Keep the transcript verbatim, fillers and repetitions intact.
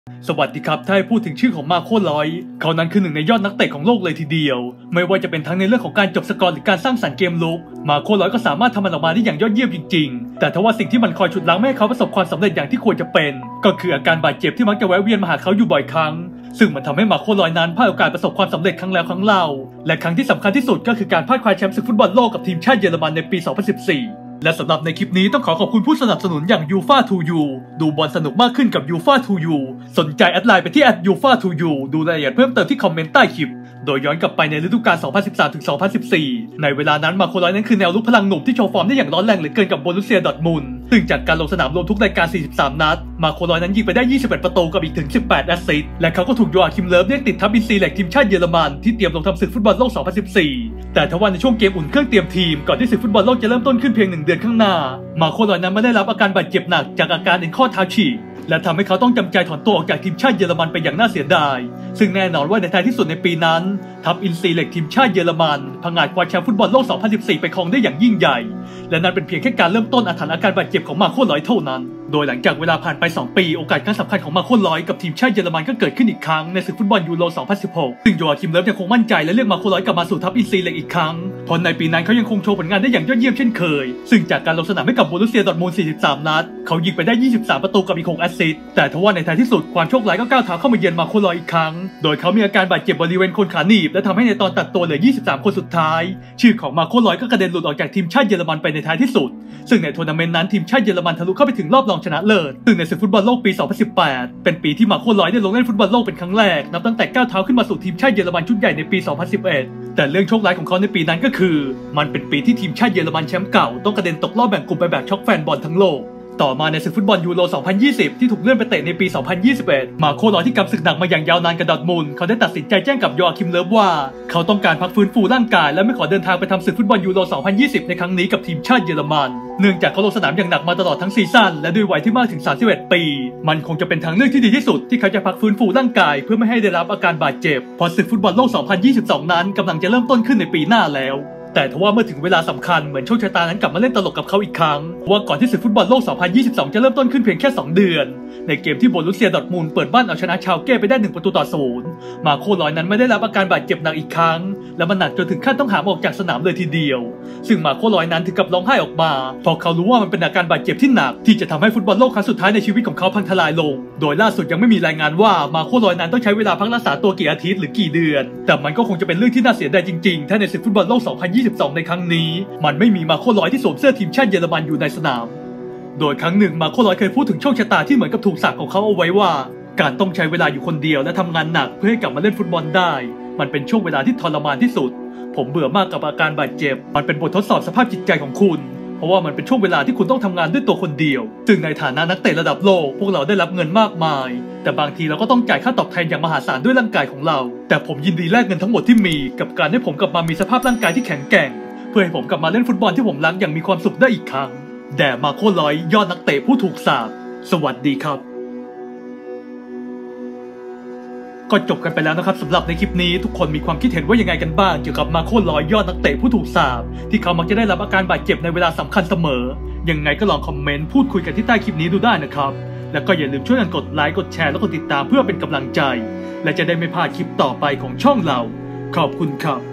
สวัสดีครับถ้าให้พูดถึงชื่อของมาโคลอยเขานั้นคือหนึ่งในยอดนักเตะของโลกเลยทีเดียวไม่ว่าจะเป็นทั้งในเรื่องของการจบสกอร์หรือการสร้างสรรค์เกมลุกมาโคลอยก็สามารถทำมันออกมาได้อย่างยอดเยี่ยมจริงๆแต่ทว่าสิ่งที่มันคอยฉุดรั้งไม่ให้เขาประสบความสำเร็จอย่างที่ควรจะเป็นก็คืออาการบาดเจ็บที่มักจะแวะเวียนมาหาเขาอยู่บ่อยครั้งซึ่งมันทำให้มาโคลอยนั้นพลาดโอกาสประสบความสำเร็จครั้งแล้วครั้งเล่าและครั้งที่สำคัญที่สุดก็คือการพลาดคว้าแชมป์ศึกฟุตบอลโลกกับทีมชาติเยอรมันในปี สองพันสิบสี่และสำหรับในคลิปนี้ต้องขอขอบคุณผู้สนับสนุนอย่าง ยูฟ่า ทู ยู ดูบอลสนุกมากขึ้นกับ ยูฟ่า ทู ยู สนใจแอดไลน์ไปที่ แอท ยูฟ่า ทู ยู ดูรายละเอียดเพิ่มเติมที่คอมเมนต์ใต้คลิปโดยย้อนกลับไปในฤดูกาล สองพันสิบสามถึงสองพันสิบสี่ ในเวลานั้นมาโคลอยนั้นคือแนวรุกพลังหนุ่มที่โชว์ฟอร์มได้อย่างร้อนแรงเหลือเกินกับโบรุสเซียดอร์ทมุนด์ซึ่งจากการลงสนามรวมทุกรายการ สี่สิบสาม นัดมาโคลอยนั้นยิงไปได้ ยี่สิบเอ็ด ประตูกับอีกถึง สิบแปด แอสซิสต์และเขาก็ถูกโยอาคิมเลิฟเรียกติดทัพอินซีแลกทีมชาติเยอรมันที่เตรียมลงทำศึกฟุตบอลโลก สองพันสิบสี่ แต่ทว่าในช่วงเกมอุ่นเครื่องเตรียมทีมก่อนที่ศึกฟุตบอลโลกจะเริ่มต้นขึ้นเพียงหนึ่งเดือนข้างหน้ามาโคลอยนั้นไม่ได้รับอาการบาดเจ็บหนักจากอาการเอ็นข้อเท้าฉีกและทำให้เขาต้องจำใจถอนตัวออกจากทีมชาติเยอรมันไปอย่างน่าเสียดายซึ่งแน่นอนว่าในท้ายที่สุดในปีนั้นทัพอินซีเล็กทีมชาติเยอรมันผงาดคว้าแชมป์ฟุตบอลโลก สองพันสิบสี่ ไปครองได้อย่างยิ่งใหญ่และนั่นเป็นเพียงแค่การเริ่มต้นอาถรรพ์อาการบาดเจ็บของมาโคลอยเท่านั้นโดยหลังจากเวลาผ่านไปสองปีโอกาสครั้งสำคัญของมาโคลอยกับทีมชาติเยอรมันก็เกิดขึ้นอีกครั้งในศึกฟุตบอลยูโร สองพันสิบหก ซึ่งโยอาคิมเลิฟยังคงมั่นใจและเลือกมาโคลอยกลับมาสู่ทัพอินซีเล็กอีกครั้งเพราะในปีนั้นเขายังคงโชว์ผลงานได้อย่างยอดเยี่ยมเช่นเคยซึ่งจากการลงสนามให้กับโบรุสเซียดอร์ทมุนด์ สี่สิบสาม นัดเขายิงไปได้ ยี่สิบสาม ประตูกับอีกหกแอสซิสต์แต่ทว่าในท้ายที่สุดความโชคร้ายก็ก้าวเท้าเข้ามาเยือนมาโคลอยอีกครั้งโดยเขามีอาการบาดเจ็บบริเวณโคนขาหนีบและทำให้ในตอนตัดตัวเหลือ ยี่สิบสาม คนสุดท้ายชื่อของมาโคลอยก็กระเด็นหลุดออกจากทีมชาติเยอรมันไปในท้ายที่สุดซึ่งในทัวร์นาเมนต์นั้นทีมชาติเยอรมันทะลุเข้าไปถึงรอบรองชนะเลิศซึ่งในศึกฟุตบอลโลกปี สองพันสิบแปด เป็นปีที่มาโคลอยได้ลงเล่นฟุตบอลโลกเป็นครั้งแรกนับตั้งแต่ก้าวเท้าขึ้นมาสู่ทีมชาติเยอรมันชุดใหญ่ในปี สองพันสิบเอ็ด แต่เรื่องโชคร้ายของเขาในปีนั้นก็คือมันเป็นปีที่ทีมชาติเยอรมันแชมป์เก่าต้องกระเด็นตกรอบแบ่งกลุ่มไปแบบช็อกแฟนบอลทั้งโลกต่อมาในศึกฟุตบอลยูโร สองพันยี่สิบ ที่ถูกเลื่อนไปเตะในปี สองพันยี่สิบเอ็ด มาโคลอยที่กำศึกหนักมาอย่างยาวนานกับดอร์ทมุนด์เขาได้ตัดสินใจแจ้งกับโยอาคิมเลิฟว่าเขาต้องการพักฟื้นฟูร่างกายและไม่ขอเดินทางไปทำศึกฟุตบอลยูโร สองพันยี่สิบ ในครั้งนี้กับทีมชาติเยอรมันเนื่องจากเขาลงสนามอย่างหนักมาตลอดทั้งซีซั่นและด้วยวัยที่มากถึง สามสิบเอ็ด ปีมันคงจะเป็นทางเลือกที่ดีที่สุดที่เขาจะพักฟื้นฟูร่างกายเพื่อไม่ให้ได้รับอาการบาดเจ็บเพราะศึกฟุตบอลโลก สองพันยี่สิบสอง นั้นกำลังจะเริ่มต้นขึ้นในปีหน้าแล้วแต่ทว่าเมื่อถึงเวลาสำคัญเหมือนโชคชะตานั้นกลับมาเล่นตลกกับเขาอีกครั้งว่าก่อนที่ศึกฟุตบอลโลก สองพันยี่สิบสอง จะเริ่มต้นขึ้นเพียงแค่ สอง เดือนในเกมที่โบรุสเซียดอร์ทมุนด์เปิดบ้านเอาชนะชาวเก้ไปได้หนึ่งประตูต่อศูนย์มาโคลอยนั้นไม่ได้รับอาการบาดเจ็บหนักอีกครั้งและมันหนักจนถึงขั้นต้องหามออกจากสนามเลยทีเดียวซึ่งมาโคลอยนั้นถึงกับร้องไห้ออกมาเพราะเขารู้ว่ามันเป็นอาการบาดเจ็บที่หนักที่จะทำให้ฟุตบอลโลกครั้งสุดท้ายในชีวิตของเขาพังทลายลงโดยล่าสุดยังไม่มีรายงานว่ามาโคลอยนั้นต้องใช้เวลาพักรักษาตัวกี่อาทิตย์หรือกี่เดือนแต่มันก็คงจะเป็นเรื่องที่น่าเสียดายจริงๆถ้าในศึกฟุตบอลโลก สองพันยี่สิบสอง ในครั้งนี้มันไม่มีมาโคลอยที่สวมเสื้อทีมชาติเยอรมันอยู่ในสนามโดยครั้งหนึ่งมาโคลอยเคยพูดถึงโชคชะตาที่เหมือนกับถูกสาปของเขาเอาไว้ว่าการต้องใช้เวลาอยู่คนเดียวและทำงานหนักเพื่อให้กลับมาเล่นฟุตบอลได้มันเป็นช่วงเวลาที่ทรมานที่สุดผมเบื่อมากกับอาการบาดเจ็บมันเป็นบททดสอบสภาพจิตใจของคุณเพราะว่ามันเป็นช่วงเวลาที่คุณต้องทำงานด้วยตัวคนเดียวซึ่งในฐานะนักเตะระดับโลกพวกเราได้รับเงินมากมายแต่บางทีเราก็ต้องจ่ายค่าตอบแทนอย่างมหาศาลด้วยร่างกายของเราแต่ผมยินดีแลกเงินทั้งหมดที่มีกับการให้ผมกลับมามีสภาพร่างกายที่แข็งแกร่งเพื่อให้ผมกลับมาเล่นฟุตบอลที่ผมรักอย่างมีความสุขได้อีกครั้งแด่มาโคลอยยอดนักเตะผู้ถูกสาปสวัสดีครับก็จบกันไปแล้วนะครับสำหรับในคลิปนี้ทุกคนมีความคิดเห็นว่ายังไงกันบ้างเกี่ยวกับมาโคลอยยอดนักเตะผู้ถูกสาปที่เขามักจะได้รับอาการบาดเจ็บในเวลาสำคัญเสมอยังไงก็ลองคอมเมนต์พูดคุยกันที่ใต้คลิปนี้ดูได้นะครับแล้วก็อย่าลืมช่วยกันกดไลค์กดแชร์และกดติดตามเพื่อเป็นกำลังใจและจะได้ไม่พลาดคลิปต่อไปของช่องเราขอบคุณครับ